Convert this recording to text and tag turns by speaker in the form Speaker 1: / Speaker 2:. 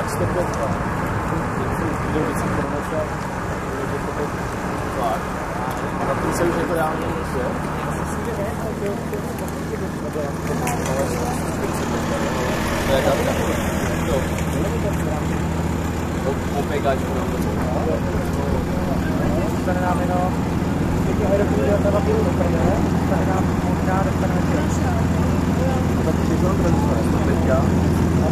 Speaker 1: 105 tak. A na tom se už jako reálně nic, jo? To je karta. Jo. OPKčko nám to
Speaker 2: dostane nám jenom díky aeroplinu alternativu doprve, dostane nám možná dostaneme
Speaker 1: tak všechno to dostane, teďka.